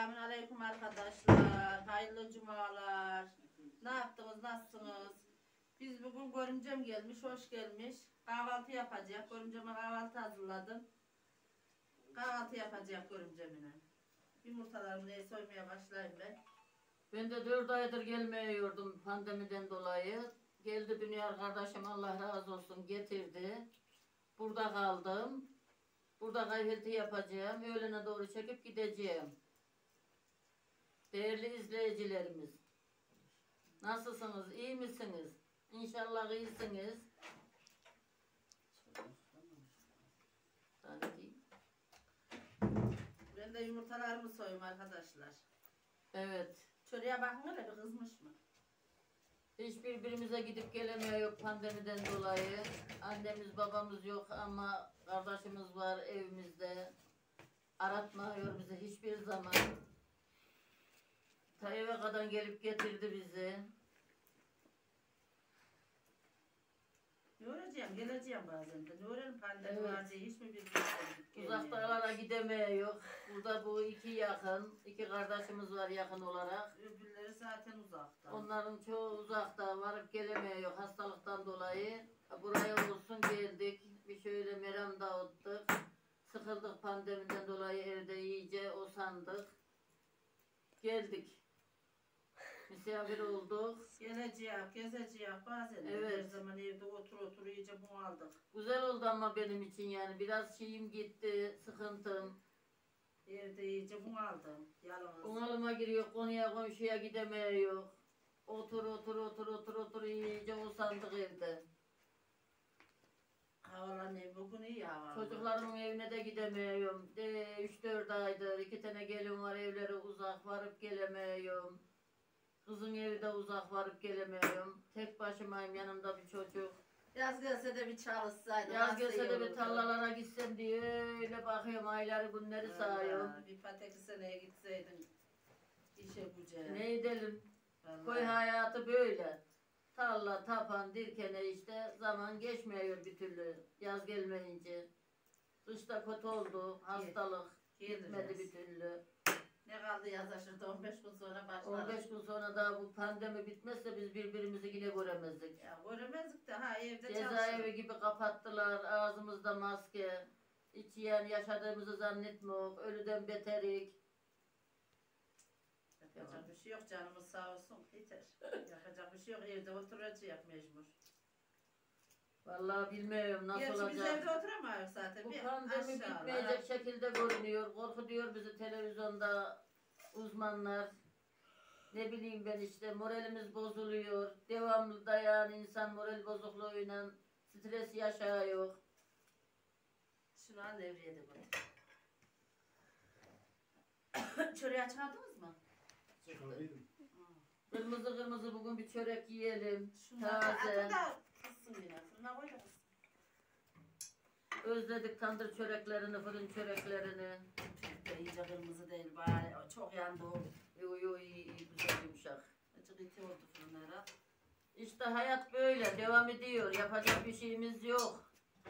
Selamünaleyküm arkadaşlar. Hayırlı cumalar. Ne yaptınız? Nasılsınız? Biz bugün görümcem gelmiş, hoş gelmiş. Kahvaltı yapacak. Görümceme kahvaltı hazırladım. Kahvaltı yapacak görümcemine. Yumurtalarımı soymaya başlayayım ben. Ben de 4 aydır gelmiyordum pandemiden dolayı. Geldi Dünya kardeşim, Allah razı olsun, getirdi. Burada kaldım. Burada kahvaltı yapacağım. Öğlene doğru çekip gideceğim. Değerli izleyicilerimiz, nasılsınız? İyi misiniz? İnşallah iyisiniz. Ben de yumurtalarımı soyayım arkadaşlar. Evet. Şuraya bakın hele bir kızmış mı? Hiç birbirimize gidip gelemiyor yok pandemiden dolayı. Annemiz babamız yok ama kardeşimiz var evimizde. Aratmıyor bizi hiçbir zaman. Ta eve kadar gelip getirdi bizi. Ne öğreneceğim? Geleceğim bazen de. Ne öğrenim pandemi Evet. var diye hiç mi birbirimize Uzaklara gidemiyor. Burada bu iki yakın, iki kardeşimiz var yakın olarak. Öbürleri zaten uzakta. Onların çoğu uzakta, varıp gelemiyor hastalıktan dolayı. Buraya olsun geldik, bir şöyle meram dağıttık. Sıkıldık pandemiden dolayı, evde iyice usandık. Geldik. Misafir olduk. Geleceğiz, gezeceğiz bazen. Evet. Her zaman evde otur iyice bunaldık. Güzel oldu ama benim için yani. Biraz şeyim gitti, sıkıntım. Evde iyice bunaldım. Yalnız. Bunalıma giriyor, konuya komşuya gidemiyor. Otur iyice usandık evde. Havalar ne bugün iyi havalar. Çocuklarımın evine de gidemiyorum. 3-4 aydır 2 tane gelin var, evleri uzak, varıp gelemiyorum. Kızın evi de uzak, varıp gelemiyorum. Tek başımayım, yanımda bir çocuk. Yaz gelse de bir çalışsaydı. Yaz gelse de bir tarlalara gitsem diye öyle bakıyorum, ayları günleri sayıyorum. Bir pateki seneye gitseydin işe güce. Ne edelim? Vallahi. Köy hayatı böyle. Tarla, tapan, dirkene işte zaman geçmiyor bir türlü yaz gelmeyince. Kışta kötü oldu, hastalık gitmedi bir türlü. Ne kaldı yaza şurada 15 gün sonra başlar. 15 gün sonra da bu pandemi bitmezse biz birbirimizi yine göremezdik. Ya göremezdik de ha evde Cezaevi gibi kapattılar, ağzımızda maske. Hiç yani yaşadığımızı zannetmiyoruz, ölüden beterik. Yapacak bir şey yok, canımız sağ olsun yeter. Yapacak bir şey yok, evde oturacağız mecbur. Vallahi bilmiyorum nasıl Gerçi olacak. biz evde oturamayız zaten. Bu Bir pandemi aşağı, bitmeyecek şekilde görünüyor. Korkutuyor bizi televizyonda uzmanlar. Ne bileyim ben işte, moralimiz bozuluyor. Devamlı dayan insan moral bozukluğuyla stres yaşıyor. Şunu al devreye de koy. Çöreği çıkardınız mı? Çıkardıydım. Kırmızı kırmızı bugün bir çörek yiyelim. Şunları Taze. atın da kızsın yine. Fırına koy da kızsın. Özledik tandır çöreklerini, fırın çöreklerini. Çocuk da iyice kırmızı değil bari. O çok yandı o. İyi, güzel yumuşak. Acık iti oldu fırınlara. İşte hayat böyle devam ediyor. Yapacak bir şeyimiz yok.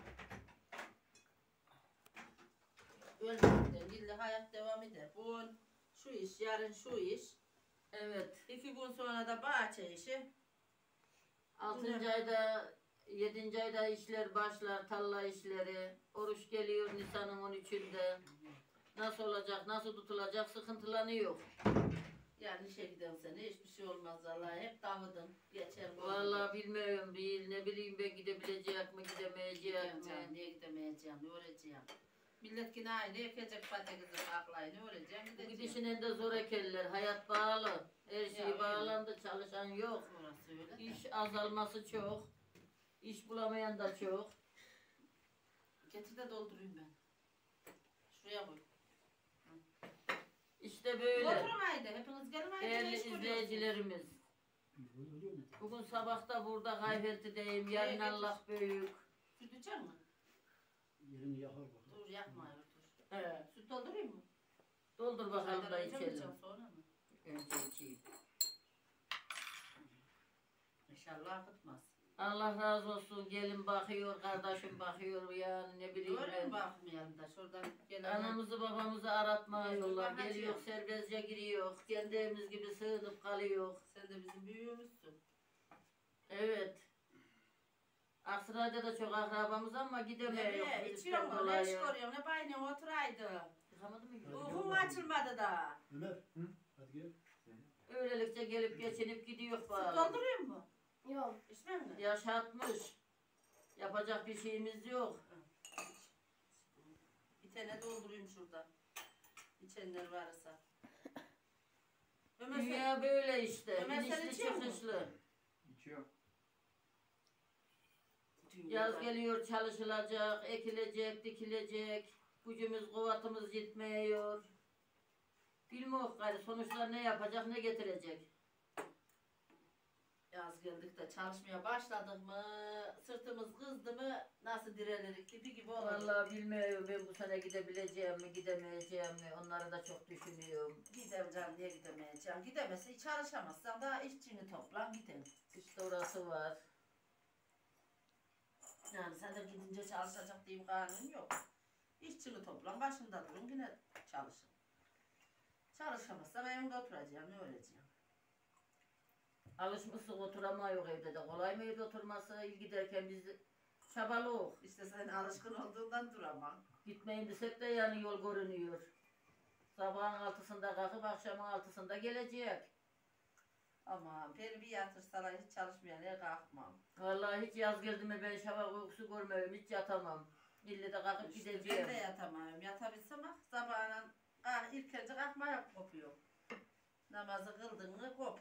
Ölmekten illa hayat devam eder. Bugün şu iş, yarın şu iş. Evet. 2 gün sonra da bahçe işi. 6. ayda 7. ayda işler başlar, tarla işleri. Oruç geliyor Nisan'ın 13'ünde. Nasıl olacak, nasıl tutulacak sıkıntılanıyor. Yani işe gidersen hiçbir şey olmaz vallahi. Hep davudun. Geçer. Vallahi bilmiyorum değil, ne bileyim ben gidebilecek mi, gidemeyecek mi. Niye gidemeyeceğim, ne öğreteceğim. Millet yine aynı, ekecek patatesi aklayı, ne öğreteceğim, Bu gideceğim. gidişinin de zor ekerler, hayat bağlı. Her şey öyle. bağlandı, çalışan yok. Orası öyle. İş azalması çok. İş bulamayan da çok. Getir de doldurayım ben. Şuraya koy. İşte böyle. Oturun haydi, hepiniz gelin haydi. Değerli ne iş görüyorsunuz? izleyicilerimiz. Bugün sabah da burada kahvaltıdayım. Yarın getir. Allah büyük. Süt içer mi? Yerini yakar bak. Dur yakma dur. Evet. Süt doldurayım mı? Doldur bakalım da Çaydan önce mi içelim. içeceğim, sonra mı? Önce içeyim. İnşallah akıtmaz. Allah razı olsun. Gelin bakıyor, kardeşim bakıyor yani ne bileyim Öyle ben. mi bakmayalım da şuradan gelen. Anamızı babamızı aratmıyorlar. Bakacağım. Geliyor serbestçe giriyor. Kendi evimiz gibi sığınıp kalıyor. Sen de bizim büyüğümüzsün. Evet. Aksaray'da da çok akrabamız ama Ne gidemiyor. be, içiyor mu? Ne iş görüyor? Ne bayına oturaydı. Yıkamadı mı? Uykum açılmadı da. Ömer, hı? Hadi gel. Öylelikçe gelip geçinip gidiyor Süt bari. dolduruyor mu? Yok. İçmem mi? Yaşatmış. Yapacak bir şeyimiz yok. Bir tane doldurayım şurada. İçenler varsa. Ömer sen, Dünya böyle işte. Ömer sen İnişli içiyor musun? çıkışlı. İçiyor. Yaz geliyor çalışılacak, ekilecek, dikilecek. Gücümüz, kuvvetimiz yetmiyor. Bilmiyorum gayrı sonuçlar ne yapacak, ne getirecek. yaz geldik de çalışmaya başladık mı, sırtımız kızdı mı nasıl direnirik tipi gibi olur. Vallahi bilmiyorum ben bu sene gidebileceğim mi, gidemeyeceğim mi onları da çok düşünüyorum. Gideceğim diye gidemeyeceğim. Gidemezse çalışamazsan da işçini toplan gidin. İşte orası var. Yani sen de gidince çalışacak diye bir kanun yok. İşçini toplan başında durun yine çalışın. Çalışamazsam evimde oturacağım ne öleceğim. Alışmışsın oturamıyor evde de. Kolay mı evde oturması? İl giderken biz çabalık. İşte sen alışkın olduğundan duramam. Gitmeyin desek de yani yol görünüyor. Sabahın 6'sında kalkıp akşamın 6'sında gelecek. Ama beni bir yatırsalar hiç çalışmaya ne kalkmam. Vallahi hiç yaz geldi mi ben şafak uykusu görmüyorum. Hiç yatamam. İlle de kalkıp İşte gideceğim. ben de yatamıyorum. Yatabilsem sabahına ilk önce kalkmaya kopuyor. Namazı kıldın mı kop.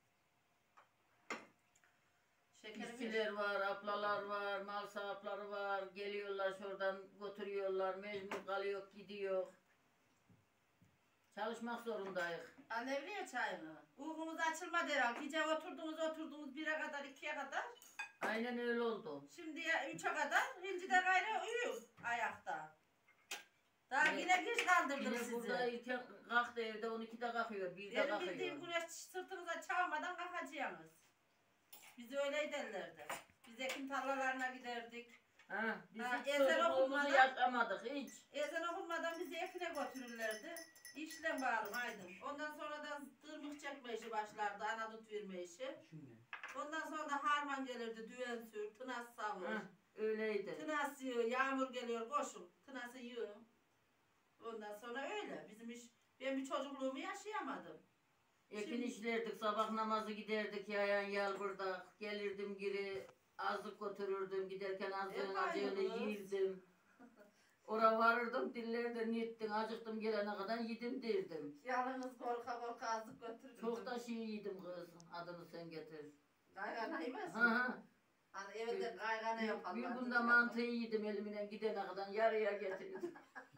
Şekerim İşçiler var, ablalar var, mal sahipleri var. Geliyorlar şuradan götürüyorlar. Mecbur kalıyor, gidiyor. Çalışmak zorundayız. Anne biliyor çayını. Uykumuz açılmadı herhalde. Gece oturdunuz 1'e kadar 2'ye kadar. Aynen öyle oldu. Şimdi 3'e kadar. Şimdi de gayrı uyuyor ayakta. Daha Evet. yine geç kaldırdım Yine sizi. burada ilken kalktı evde 12'de kalkıyor, 1'de Benim kalkıyor. bildiğim güneş sırtınıza çalmadan kalkacaksınız. Biz öyle derlerdi. Biz ekin tarlalarına giderdik. Ha, biz Ha, hiç ezan çocukluğumuzu okunmadan- yaşamadık hiç. Ezan okunmadan bizi ekine götürürlerdi. İşlem bağlı aydın. Ondan sonra da tırmık çekme işi başlardı. Anadut verme işi. Şimdi. Ondan sonra da harman gelirdi. Düven sür, tınas savur. Ha, öyleydi. Tınas yığ, yağmur geliyor koşun. Tınası yığın. Ondan sonra öyle. Bizim iş, ben bir çocukluğumu yaşayamadım. Ekin Şimdi- işlerdik, sabah namazı giderdik yayan yalbırdak. Gelirdim geri azlık götürürdüm, giderken azlığın acığını kız. yiyirdim. Ora varırdım, dillerden yittin, acıktım gelene kadar yedim derdim. Yalnız korka korka azık götürdüm. Çok da şey yedim kız, adını sen getir. Kaygana Ha yemezsin. ha. Hani evde kaygana Bir yaparlar. günde mantı yedim elimden gidene kadar yarıya getirdim.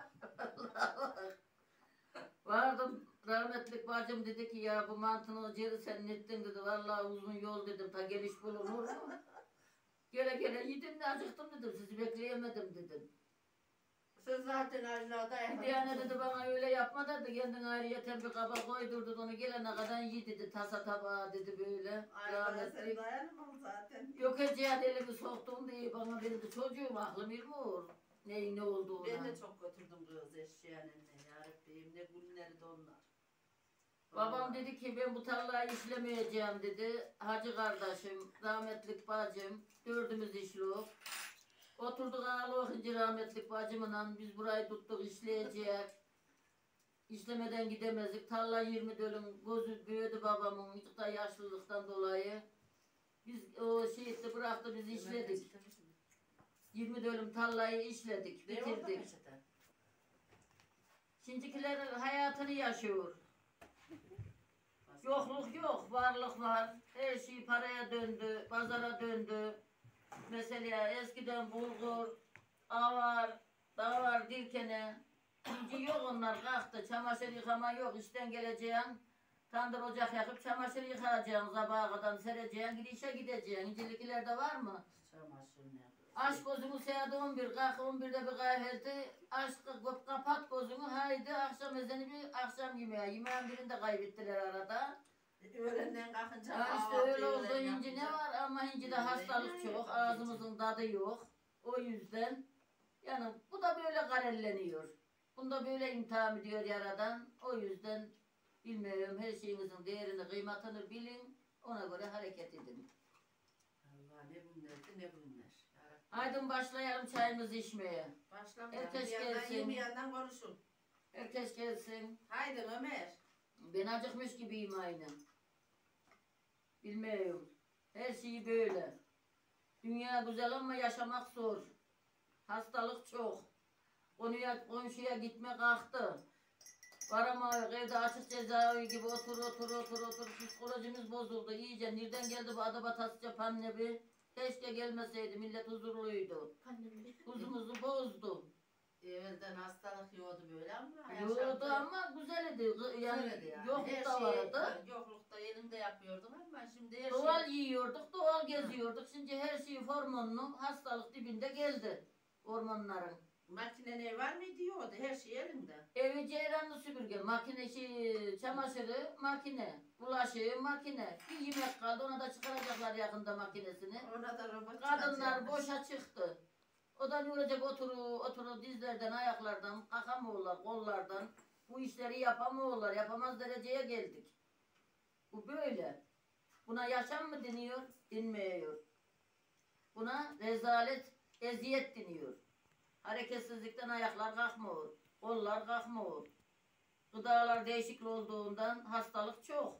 Vardım rahmetlik bacım dedi ki ya bu mantının ceri sen nettin dedi. Vallahi uzun yol dedim ta geniş bulunur mu? Gele gele yedim de acıktım dedim sizi bekleyemedim dedim. Sen zaten aşağıda Bir tane dedi bana öyle yapma dedi kendin ayrıyeten bir kaba koydurdu onu gelene kadar ye dedi tasa tabağı dedi böyle. Ay sen Rahmetlik. dayanamam zaten. Yok eceğe elimi soktum diye bana dedi çocuğum aklım ilmiyor. Neyin ne olduğuna. Ben de çok götürdüm kız eşeğine. Yarabbim ne günleri de onlar. Babam dedi ki ben bu tarlayı işlemeyeceğim dedi. Hacı kardeşim, rahmetlik bacım, dördümüz işliyor. Oturduk ağlı okuyunca rahmetlik bacımla biz burayı tuttuk işleyecek. İşlemeden gidemezdik. Tarla 20 dönüm gözü büyüdü babamın bir da yaşlılıktan dolayı. Biz o şeyde bıraktı biz işledik. 20 dönüm tarlayı işledik, Ne oldu bitirdik. peçete? Şimdikiler hayatını yaşıyor. Yokluk yok, varlık var. Her şey paraya döndü, pazara döndü. Mesela eskiden bulgur, avar, davar, dilkene. Şimdi yok onlar kalktı. Çamaşır yıkama yok. İşten geleceğin. Tandır ocak yakıp çamaşır yıkayacaksın. Sabaha kadar sereceksin. Gidişe gideceksin. İncilikilerde var mı? Çamaşır ne? Aç gözünü saat 11, kalk 11'de bir kahvaltı. Aç kapat gözünü haydi akşam ezanı bir akşam yemeği. Yemeğin birini de kaybettiler arada. Öğlenden kalkınca Ha işte kahvaltı, öyle oldu. öğlen Hinci ne yapınca. var ama hincide Öyle hastalık öyle çok. yapalım Ağzımızın tadı yok. O yüzden yani bu da böyle karelleniyor. Bunda böyle imtihan ediyor yaradan. O yüzden bilmiyorum, her şeyinizin değerini, kıymetini bilin. Ona göre hareket edin. Allah ne günlerdi ne günler. Yarabbim. Haydi başlayalım çayımızı içmeye. Başlamayalım. Herkes Bir yandan gelsin. yiyin, bir yandan konuşun. Herkes gelsin. Haydi Ömer. Ben acıkmış gibiyim aynı. Bilmiyorum. Her şey böyle. Dünya güzel ama yaşamak zor. Hastalık çok. Komşuya gitme kalktı. Varamıyor. Evde açık cezaevi gibi otur. Psikolojimiz bozuldu iyice. Nereden geldi bu adabatasıca pandemi? Keşke gelmeseydi. Millet huzurluydu. Huzurumuzu bozdu. Evvelden hastalık yoktu böyle ama. Yoktu ama güzeldi. Yani Güzeldi yani. yokluk Her da şey, vardı. yoklukta elinde yapıyordum ama şimdi her Doğal şey. yiyorduk, doğal geziyorduk. Şimdi her şey hormonlu, hastalık dibinde geldi ormanların. Makine ne var mı diyordu, her şey elinde. Evi ceyranlı süpürge, makine çamaşırı, makine, bulaşığı, makine. Bir yemek kaldı, ona da çıkaracaklar yakında makinesini. Ona da robot Kadınlar çıkacakmış. boşa çıktı. O da ne olacak, oturur dizlerden, ayaklardan, kalkamıyorlar, kollardan. Bu işleri yapamıyorlar, yapamaz dereceye geldik. Bu böyle. Buna yaşam mı deniyor? Denmiyor. Buna rezalet, eziyet deniyor. Hareketsizlikten ayaklar kalkmıyor, kollar kalkmıyor. Gıdalar değişiklik olduğundan hastalık çok.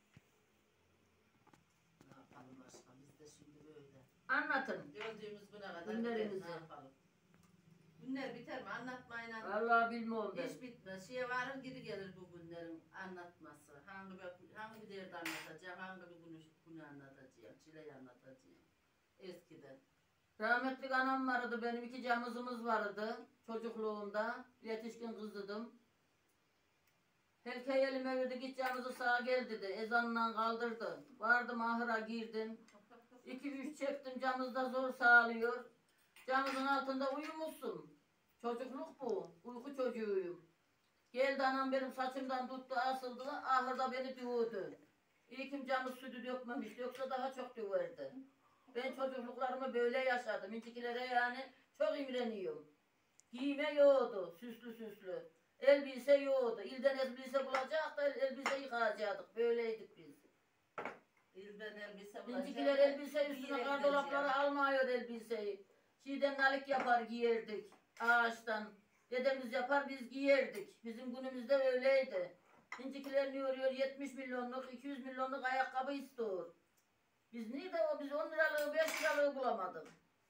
Ne yapalım başka, biz de şimdi böyle. Anlatın. Öldüğümüz güne kadar Günlerimizi. gider, ne yapalım. Günler biter mi anlatmayın. Vallahi bilmiyorum ben. Hiç bitmez. Şeye varır geri gelir bu günlerin anlatması. Hangi bir derdi anlatacağım, hangi bir günü anlatacağım, çileyi anlatacağım. Eskiden. Rahmetli anam vardı, benim 2 camızımız vardı çocukluğumda. Yetişkin kızıydım. Herkes elime verdi, git camızı sağa gel dedi. Ezanla kaldırdı. Vardım ahıra girdim. 2-3 çektim, camızda zor sağlıyor. Camızın altında uyumuşsun. Çocukluk bu. Uyku çocuğuyum. Geldi anam benim saçımdan tuttu, asıldı. Ahırda beni dövdü. İyi kim camız sütü dökmemişti, yoksa daha çok döverdi. Ben çocukluklarımı böyle yaşadım. İncikilere yani çok imreniyorum. Giyme yoğdu, süslü. Elbise yoğdu. İlden elbise bulacak da elbise yıkayacaktık. Böyleydik biz. İlden elbise bulacak. İncikiler elbise üstüne Giyerek gardolapları gideceğim. almıyor elbiseyi. Çiğden nalik yapar giyerdik ağaçtan. Dedemiz yapar biz giyerdik. Bizim günümüzde öyleydi. İncikiler ne yoruyor? 70 milyonluk, 200 milyonluk ayakkabı istiyor. Biz nerede o? Biz 10 liralığı, 5 liralığı bulamadık.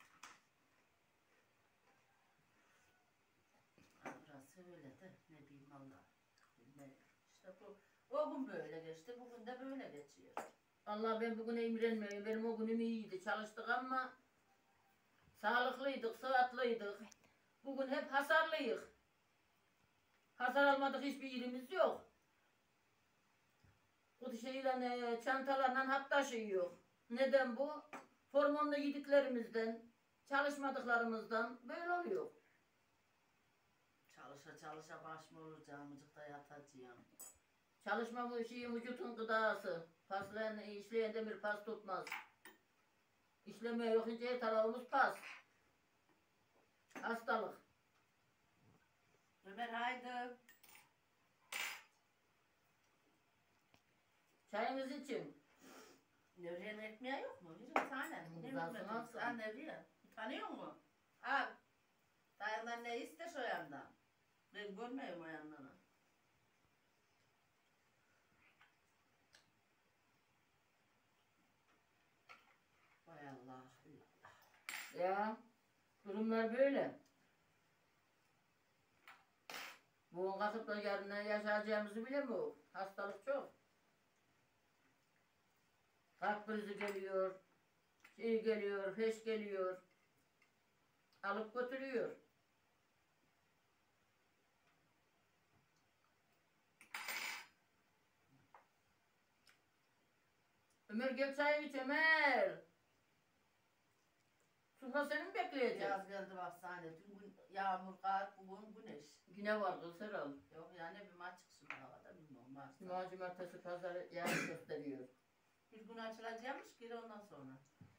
Burası öyle de ne diyeyim valla. Bilmiyorum. İşte bu o gün böyle geçti, bugün de böyle geçiyor. Allah ben bugüne imrenmiyorum. Benim o günüm iyiydi. Çalıştık ama sağlıklıydık, sıhhatlıydık. Bugün hep hasarlıyız. Hasar almadık hiçbir yerimiz yok. Bu şeyle, çantalarla hap taşıyor. Neden bu? Hormonlu yediklerimizden, çalışmadıklarımızdan böyle oluyor. Çalışa baş mı olur, camcıkta yatacağım. Çalışma bu şeyin vücudun gıdası. Paslarını işleyen demir pas tutmaz. İşlemeye yok ince her tarafımız pas. Hastalık. Ömer haydi. Çayınız için. Nevriye'nin ekmeği yok mu? Bir tane. Ne Uzak bilmedin? zaman sonra. Sen Nevriye. Tanıyor musun? Al. Dayandan ne iste şu yandan. Ben görmüyorum o yandan. Vay Allah. Ya durumlar böyle. Bu kalkıp da yarın ne yaşayacağımızı bilemiyor. Hastalık çok. Kalp krizi geliyor. Şey geliyor, feş geliyor. Alıp götürüyor. Ömer gel çay iç Ömer. Sufra seni mi bekleyecek? Yaz geldi bak sahne. Dün gün yağmur, kar, bugün güneş. Yine var kız herhalde. Yok yani bir maç çıksın havada bilmiyorum var. açılmazsa. Cuma, cumartesi, pazar yarın gösteriyor. Bir gün açılacakmış geri ondan sonra.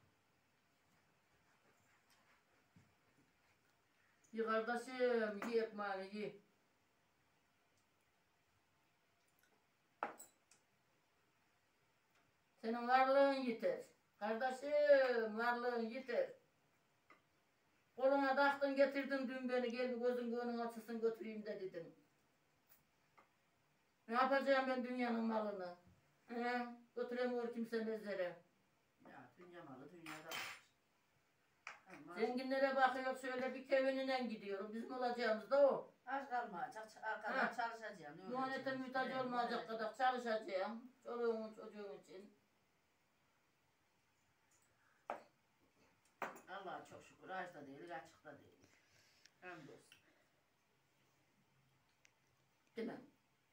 Ye kardeşim, ye ekmeğini ye. Senin varlığın yeter. Kardeşim, varlığın yeter. Koluna taktın getirdin dün beni, gel bir gözün gönlün açılsın götüreyim de dedim. Ne yapacağım ben dünyanın malını? He? Götüremiyor kimse mezere. Ya dünya malı dünyada var. Ama Zenginlere bakıyor şöyle bir kevinine gidiyorum. Bizim olacağımız da o. aç kalmayacak, arkada Ha. çalışacağım. Ne Muhanete olacak? mühtaç Evet, olmayacak evet. kadar çalışacağım. Çoluğumun çocuğum için. Allah'a çok şükür açta değilik, açıkta değilik. Hamdolsun. Değil mi?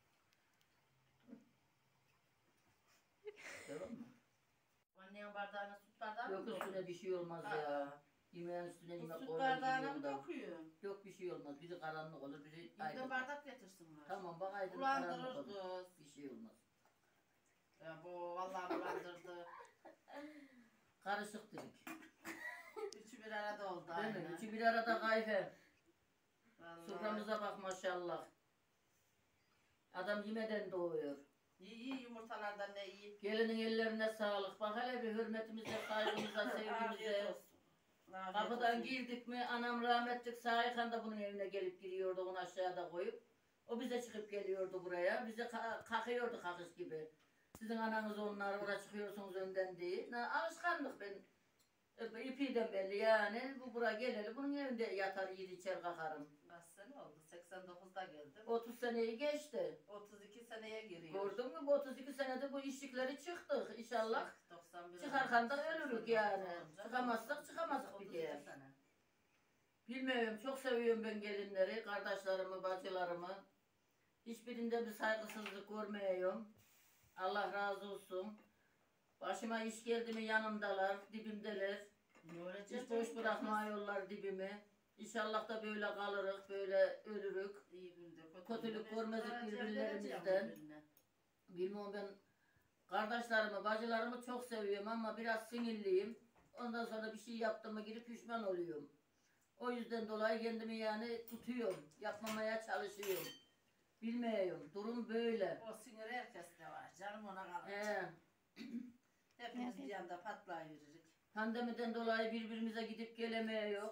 Tamam mı? Annenin bardağına süt bardağını Yok mı üstüne bir şey olmaz Aa. ya. Yemeğin üstüne Bu yemek süt koyuyor, bardağına yiyorum mı da. dokuyor? Yok bir şey olmaz. Biri karanlık olur, biri Bir de aydın. bardak getirsinler. Tamam bak aydın karanlık Bulandırır olur. kız. Bir şey olmaz. Ya bu vallahi bulandırdı. Karışık dedik. Üçü bir arada oldu Değil mi? aynı. Üçü bir arada kayfe. Vallahi. Soframıza bak maşallah. Adam yemeden doğuyor. İyi iyi yumurtalardan ne iyi. Gelinin ellerine sağlık. Bak hele bir hürmetimize, saygımıza, Afiyet sevgimize. olsun. Afiyet Kapıdan olsun. girdik mi anam rahmetlik Sahikan da bunun evine gelip giriyordu onu aşağıda koyup. O bize çıkıp geliyordu buraya. Bize kakıyordu kakış gibi. Sizin ananız onlar oraya çıkıyorsunuz önden diye. Alışkanlık ben. İpiden belli yani. Bu buraya geleli bunun evinde yatar yer içer kakarım. Kaç sene oldu? 89'da geldim. 30 seneyi geçti. 32 seneye giriyor. Gördün mü bu 32 senede bu işlikleri çıktık inşallah. 91 Çıkarken de ölürük yani. olunca- Çıkamazsak çıkamazsak bir 32 diye. sene. Bilmiyorum çok seviyorum ben gelinleri, kardeşlerimi, bacılarımı. Hiçbirinde bir saygısızlık görmüyorum. Allah razı olsun. Başıma iş geldi mi yanımdalar, dibimdeler. Ne olacak? Hiç boş bırakmıyorlar dibimi. İnşallah da böyle kalırız, böyle ölürük. İyi günde Kötülük görmezdik Vereceğim, birbirlerimizden. vereceğim birbirine. Bilmiyorum ben kardeşlerimi, bacılarımı çok seviyorum ama biraz sinirliyim. Ondan sonra bir şey yaptığıma girip pişman oluyorum. O yüzden dolayı kendimi yani tutuyorum. Yapmamaya çalışıyorum. Bilmiyorum. Durum böyle. O sinir herkeste var. Canım ona kalır. He. Hepimiz bir anda patlayıveririk. Pandemiden dolayı birbirimize gidip gelemiyor.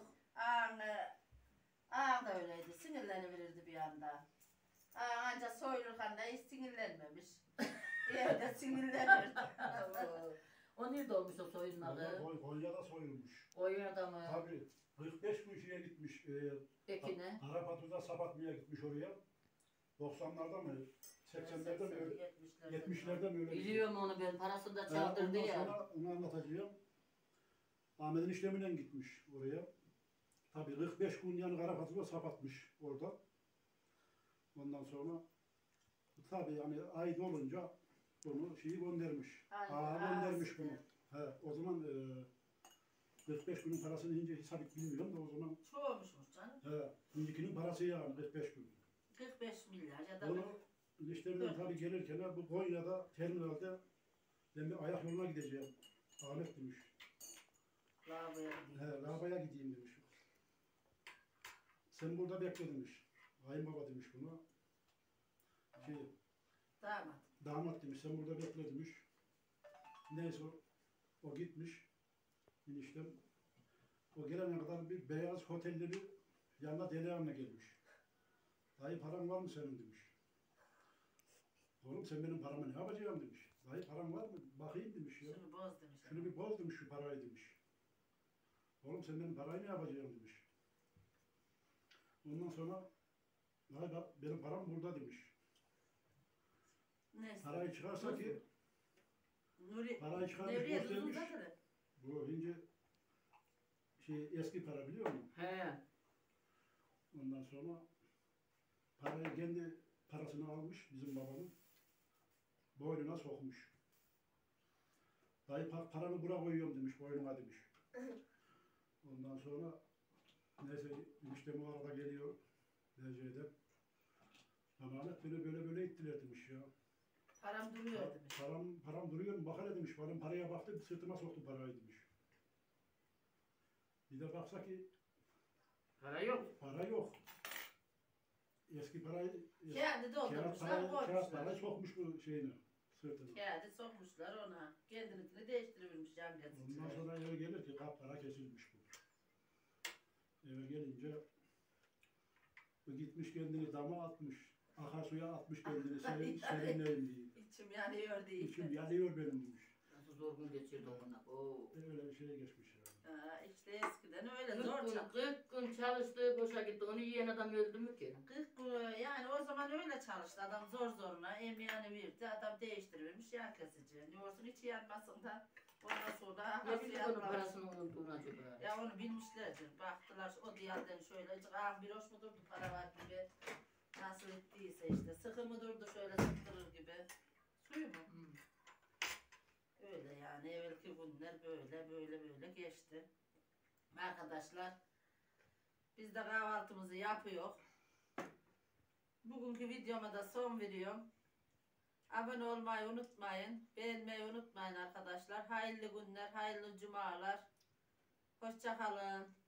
Ağam da öyleydi. Sinirleniverirdi bir anda. Ancak soyulurken de hiç sinirlenmemiş. Evde sinirlenirdi. O nerede olmuş o soyunmadı? Konya'da soyulmuş. Konya'da mı? Tabii. 45 gün şeye gitmiş. Ekine. Karapatu'da sapatmaya gitmiş oraya. 90'larda mı? 80'lerde mi öyle? 70'lerde mi öyle? Biliyorum onu ben. Parasını da çaldırdı Ondan ya. sonra onu anlatacağım. Ahmet'in işlemiyle gitmiş oraya. Tabii 45 gün yani Karapatu'da sapatmış orada. Ondan sonra tabii yani ay dolunca bunu şeyi göndermiş. Göndermiş bunu. He, o zaman 45 günün parasını ince hesap bilmiyorum da o zaman Çoğumuşmuş canım. şimdikinin parası yani 45 gün. 45 milyar ya da Onu işlerinden tabii gelirken bu Konya'da terminalde ben bir ayak yoluna gideceğim. Ahmet demiş. lavaboya gidiyor. Lavaboya gideyim demiş. Sen burada bekle demiş. Kayınbaba demiş buna. Damat. Damat demiş sen burada bekle demiş. Neyse o gitmiş. Eniştem. O gelene kadar bir beyaz otelli bir yanına delihanlı gelmiş. Dayı paran var mı senin demiş. Oğlum sen benim paramı ne yapacağım demiş. Dayı paran var mı? Bakayım demiş ya. Şunu boz demiş. Şunu bir boz demiş şu parayı demiş. Oğlum sen benim parayı ne yapacağım demiş. Ondan sonra dayı bak benim param burada demiş. Neyse. Parayı çıkarsa ki Nuri, parayı çıkarmış Nevriye boz uzun demiş. zaten. Bu ince eski para biliyor musun? He. Ondan sonra parayı kendi parasını almış bizim babamın. Boynuna sokmuş. Dayı paranı buraya koyuyorum demiş, boynuma demiş. Ondan sonra neyse eniştem o arada geliyor DC'den. Amanet böyle böyle böyle ittiler demiş ya. Param duruyor demiş. Param duruyor mu? Bak hele demiş. Param paraya baktı, sırtıma soktu parayı demiş. Bir de baksa ki Para yok. para yok. Eski parayı, Kağıdı doldurmuşlar, kağıt parayı koymuşlar. sokmuş bu şeyine, sırtına. Kağıdı sokmuşlar ona. Kendininkini değiştirebilmiş can Ondan gazeteciler. sonra eve gelir ki para kesilmiş bu. Eve gelince bu gitmiş kendini dama atmış. Akarsuya atmış kendini serinleyim diye. İçim yanıyor değil. İçim yanıyor benim demiş. Nasıl zor gün geçirdi ona. Oo. Öyle bir şey geçmiş yani. İşte eskiden öyle 40 zor gün, çalıştı. 40 gün çalıştı, boşa gitti. Onu yiyen adam öldü mü ki? 40 gün yani o zaman öyle çalıştı adam zor zoruna emeğini verdi adam değiştirmemiş yan kesici. Ne olsun hiç yanmasın da ondan sonra Ne hası bileyim onun yapmamış. parasının olduğunu acaba. Ya onu bilmişlerdir. Baktılar o diyardan şöyle ağam bir hoş mu durdu para var gibi. Nasıl ettiyse işte sıkı mı durdu şöyle sıktırır gibi. Suyu mu? Hmm. Öyle yani evvelki günler böyle geçti. Arkadaşlar biz de kahvaltımızı yapıyor. Bugünkü videoma da son veriyorum. Abone olmayı unutmayın. Beğenmeyi unutmayın arkadaşlar. Hayırlı günler, hayırlı cumalar. Hoşça kalın.